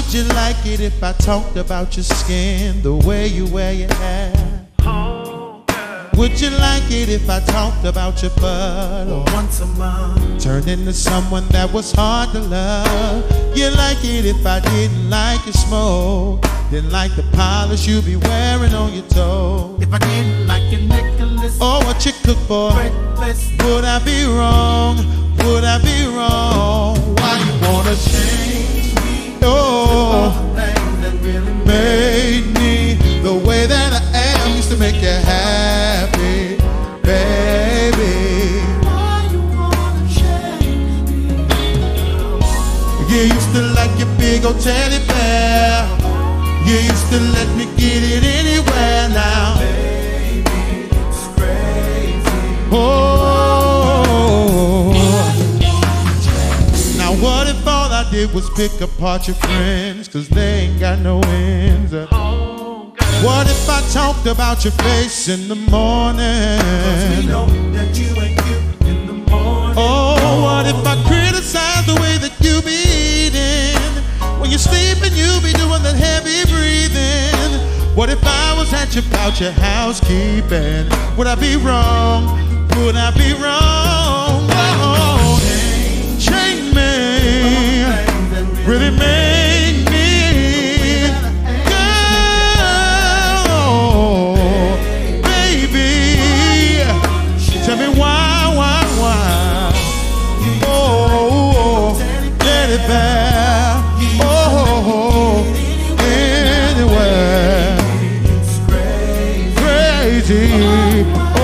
Would you like it if I talked about your skin, the way you wear your hair? Would you like it if I talked about your butt? Or once a month, turned into someone that was hard to love? You like it if I didn't like your smoke, didn't like the polish you be wearing on your toes? if I didn't like your necklace Or what you cook for? breakfast, Would I be wrong? Would I be wrong? Why you wanna change me? Oh, things that really made me the way that I am used to make you happy, baby. why you wanna change me? You used to like your big old teddy bear. You used to let me get it anywhere now. Baby, it's crazy. Oh, now what if all I did was pick apart your friends, cause they ain't got no ends? What if I talked about your face in the morning? We know that you ain't cute in the morning. Oh, what if I criticize the way that you be eating? When you're sleeping, you be doing that heavy breathing. What if I was at you about your housekeeping? Would I be wrong? Would I be wrong? Oh, change me, really make me. Girl, baby, tell me why? Oh, let it back. Oh, anywhere. It's crazy. Crazy.